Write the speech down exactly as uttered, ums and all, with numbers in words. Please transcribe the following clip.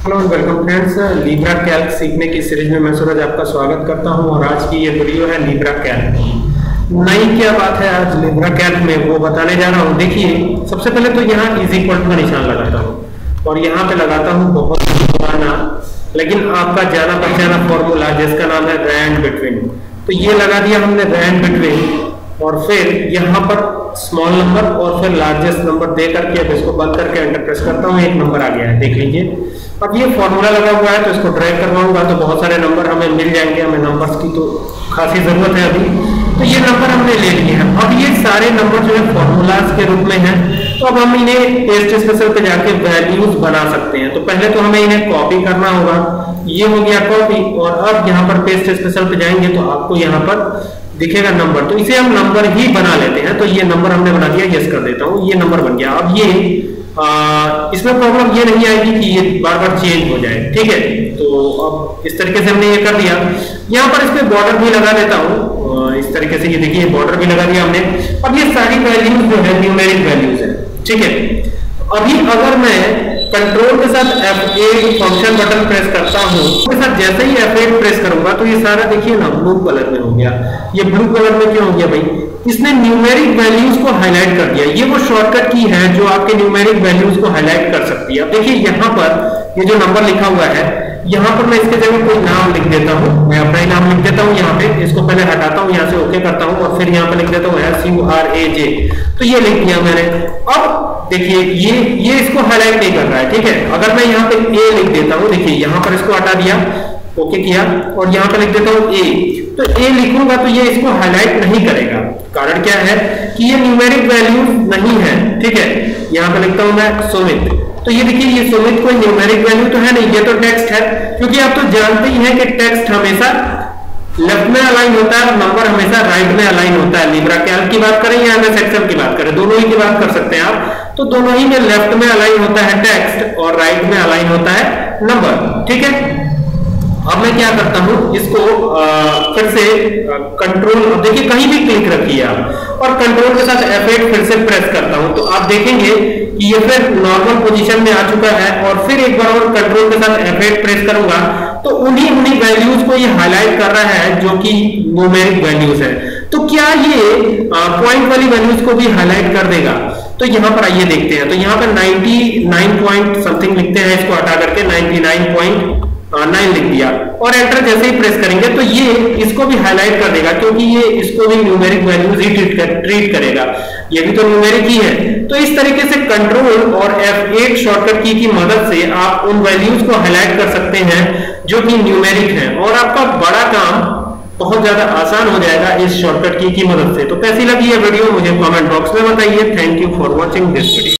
Hello and welcome friends, Libre Calc सीखने की series में मैं सूरज आपका स्वागत करता हूं। और आज की ये वीडियो है लीब्रा कैल्क की। नई क्या बात है आज लीब्रा कैल्क में वो बताने जा रहा हूं। देखिए, सबसे पहले तो यहाँ इज इक्वल टू का निशान लगाता हूं और यहाँ पे लगाता हूं बहुत पुराना लेकिन आपका जाना पहचाना फॉर्मूला जिसका नाम है रैंड बिटवीन। तो ये लगा दिया हमने रैंड बिटवीन और फिर यहाँ पर स्मॉल नंबर और फिर लार्जेस्ट नंबर दे करके अब इसको बंद करके एंटर प्रेस करता हूँ। एक नंबर आ गया है, देख लीजिए। अब ये फॉर्मूला लगा हुआ है तो इसको ड्रैग करवाऊंगा तो बहुत सारे नंबर हमें मिल जाएंगे। हमें नंबर्स की तो खासी जरूरत है अभी, तो ये नंबर हमने ले लिए हैं। अब ये सारे नंबर जो है फॉर्मूलाज के रूप में हैं, तो अब हम इन्हें पेस्ट स्पेशल पे जाके वैल्यूज बना सकते हैं। तो पहले तो हमें इन्हें कॉपी करना होगा। ये हो गया कॉपी और अब यहाँ पर पेस्ट स्पेशल पे जाएंगे तो आपको यहाँ पर दिखेगा नंबर, तो इसे हम नंबर ही बना लेते हैं। तो ये नंबर हमने बना दिया, यस कर देता हूँ, ये नंबर बन गया। अब ये आ, इसमें प्रॉब्लम ये नहीं आएगी कि ये बार बार चेंज हो जाए, ठीक है। तो अब इस तरीके से हमने ये कर दिया। यहाँ पर इस पे बॉर्डर भी लगा देता हूँ इस तरीके से, ये देखिए बॉर्डर भी लगा दिया हमने। अब ये सारी वैल्यूज जो है न्यूमेरिक वैल्यूज है, ठीक है। अभी अगर मैं कंट्रोल के साथ F eight function button press करता हूं, उसके साथ जैसे ही एफ एट प्रेस करूंगा तो ये सारा देखिए ना ब्लू कलर में हो गया। ये ब्लू कलर में क्यों हो गया भाई? इसने न्यूमेरिक वैल्यूज को हाईलाइट कर दिया। ये वो शॉर्टकट की है जो आपके न्यूमेरिक वैल्यूज को हाईलाइट कर सकती है। अब देखिए यहाँ पर ये जो नंबर लिखा हुआ है, यहाँ पर मैं इसके जगह कोई नाम लिख देता हूँ। मैं अपना ही नाम लिख देता हूँ यहाँ पे। इसको पहले हटाता हूँ, यहाँ से ओके करता हूँ और फिर यहाँ पे लिख देता हूँ S U R A J. तो ये लिख दिया मैंने। अब देखिए ये ये इसको हाईलाइट नहीं कर रहा है, ठीक है। अगर मैं यहाँ पे ए लिख देता हूँ, देखिए यहाँ पर इसको हटा दिया, ओके किया और यहाँ पे लिख देता हूँ ए, तो ए लिखूंगा तो ये इसको हाईलाइट नहीं करेगा। कारण क्या है कि ये न्यूमेरिक वैल्यू नहीं है, ठीक है। यहाँ पे लिखता हूँ मैं सुमित, तो ये देखिए ये सुमित कोई न्यूमेरिक वैल्यू तो है नहीं, ये तो टेक्स्ट है। क्योंकि आप तो जानते ही हैं कि टेक्स्ट हमेशा लेफ्ट में अलाइन होता है, नंबर हमेशा राइट में अलाइन होता है। लीब्रा कैल्क की बात करें या एमएस एक्सेल की बात करें, दोनों ही की बात कर सकते हैं आप। तो दोनों ही में लेफ्ट में अलाइन होता है टेक्स्ट और राइट में अलाइन होता है नंबर, ठीक है। अब मैं क्या करता हूं, इसको आ, फिर से कंट्रोल, देखिए कहीं भी क्लिक रखिए आप और कंट्रोल के साथ एफ एट फिर से प्रेस करता हूं तो आप देखेंगे कि ये फिर नॉर्मल पोजीशन में आ चुका है। और फिर एक बार और कंट्रोल के साथ एफ एट प्रेस करूंगा तो उन्हीं उन्हीं वैल्यूज को ये हाईलाइट कर रहा है जो कि न्यूमेरिक वैल्यूज है। तो क्या ये पॉइंट वाली वैल्यूज को भी हाईलाइट कर देगा? तो यहाँ पर आइए देखते हैं। तो यहाँ पर निन्यानवे पॉइंट समथिंग लिखते हैं, इसको हटा करके निन्यानवे पॉइंट नाइन लिख दिया और एंटर जैसे ही प्रेस करेंगे तो ये इसको भी हाईलाइट कर देगा, क्योंकि ये इसको भी न्यूमेरिक वैल्यूज ही ट्रीट कर, ट्रीट करेगा। ये भी तो न्यूमेरिक ही है। तो इस तरीके से कंट्रोल और एफ एट शॉर्टकट की की मदद से आप उन वैल्यूज को हाईलाइट कर सकते हैं जो कि न्यूमेरिक है और आपका बड़ा काम बहुत ज्यादा आसान हो जाएगा इस शॉर्टकट की की मदद से। तो कैसी लगी ये वीडियो मुझे कमेंट बॉक्स में बताइए। Thank you for watching this video.